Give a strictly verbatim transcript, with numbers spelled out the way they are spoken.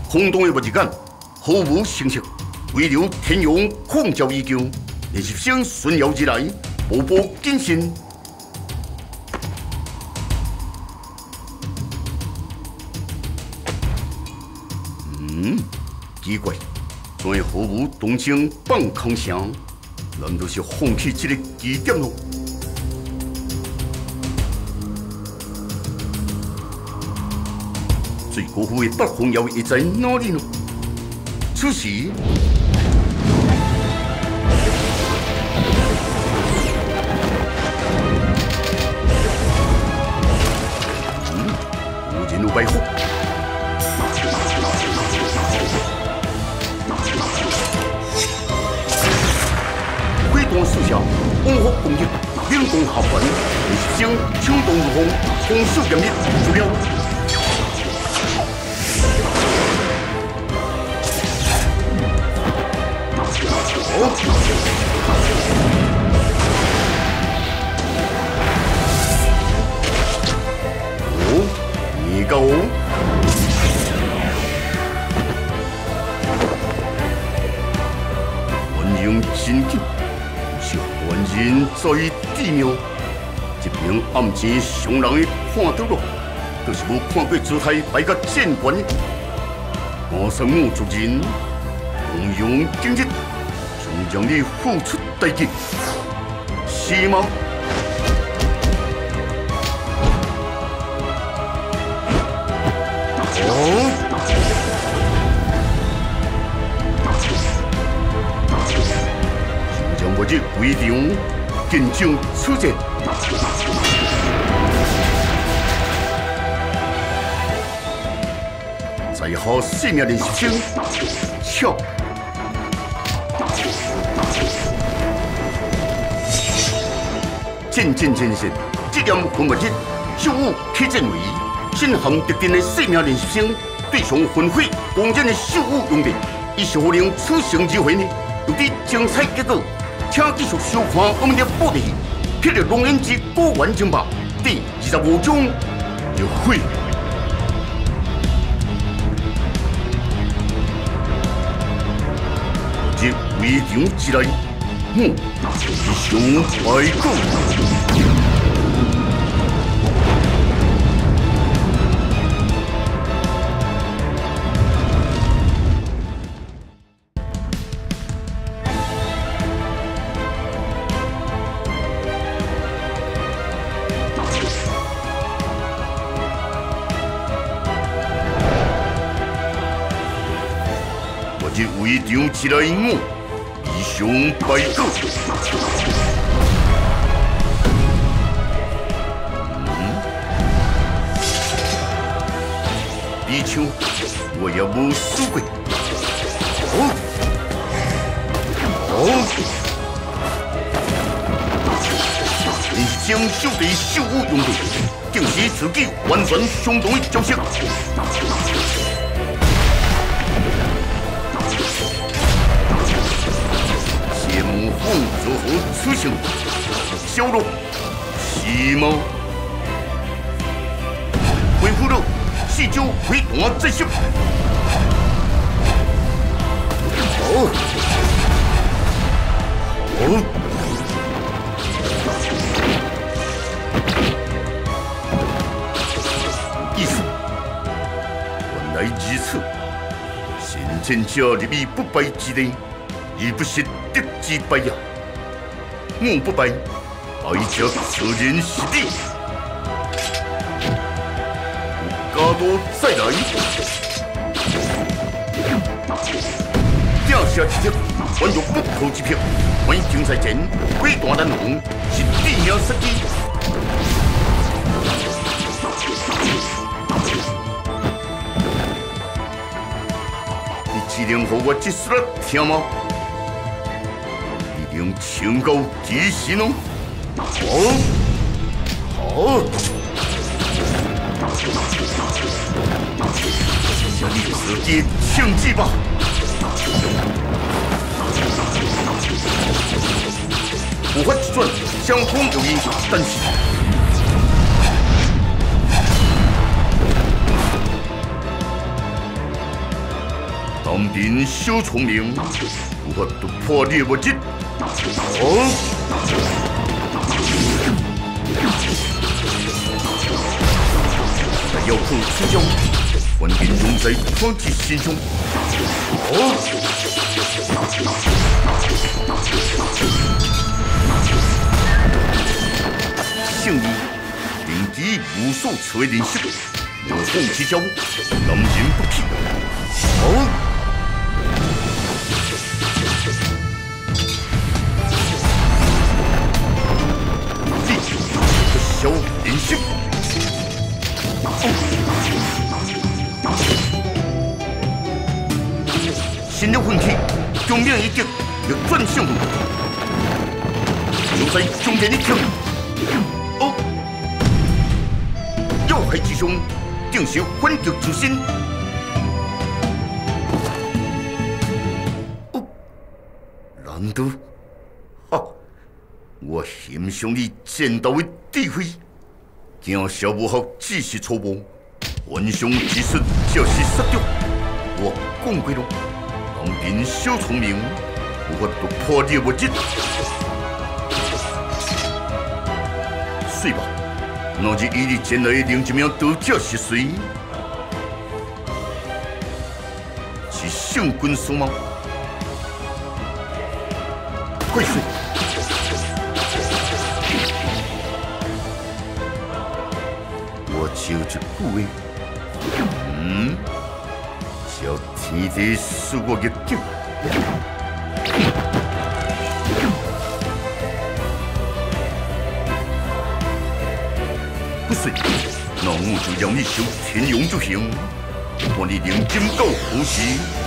空洞的物质感毫无声色，唯留天阳控照依旧。练习生顺绕而来，步步谨慎。嗯，奇怪，怎会毫无动静放空声？难道是放弃这个基点咯？ 最高府的北方窑会在哪里呢？此时，嗯，无人有摆好，挥动四下，往复攻击，领动下盘，练习生抢动如风，攻势严密，除了。 哦，你个哦！反应真紧，是凡人在地庙，一名暗箭上人的看到了，就是无看过姿态摆甲剑关的，马上五族人动用今日。 将你付出代价，是吗？哦，就将我这规定见证此战。在下性命练习生，笑。 渐渐渐渐，这点混物质，秀武体证为新行特定的性命练习生，对上焚毁公然的秀武用地，以是可能此生之会呢，有啲精彩结果，请继续收看我们的报题，迄个龙眼之古玩争霸第二十五章入会。这会场之内。 嗯，雄白骨。我这会场之内我。 雄白骨，嗯，比丘，我也无输过。哦，哦，你将手地秀武用的，就是自己完全相同的角色。 凤如何此行？小龙，是吗？恢复了，四周回弹再秀。好，好。意思，原来如此。先前者立于不败之地，而不是。 得之败呀！我不败，败者自然是你。加多再来，掉下一只，宛若不可之票。万一竞赛前，鬼大难防，是地命失机。你只能和我一说听吗？ 用情高极限哦！好，好，向你直接庆忌吧！无法之转，相通有因，但是南边小聪明，有法度破你的物质。哦！在要靠此招，万变用在团结心中。哦！胜利，定基无所求的人生。我奉其招，南人不弃。好。小人生。新的魂体，中命一击，逆转胜负。就在中间一跳。哦，要害之上，定是反击之心。哦，难道？哈！我欣赏你战斗的智慧。惊小武学只是初步，顽强技术就是杀敌。我讲过了，南边小聪明，有法度破你的物质。水吧，若是以你前来的另一名刀者是谁？是圣君师吗？贵水。我只有一句话，嗯，叫天地赐我一剑。不是，那我就让你受天用之刑，看你连金狗何时。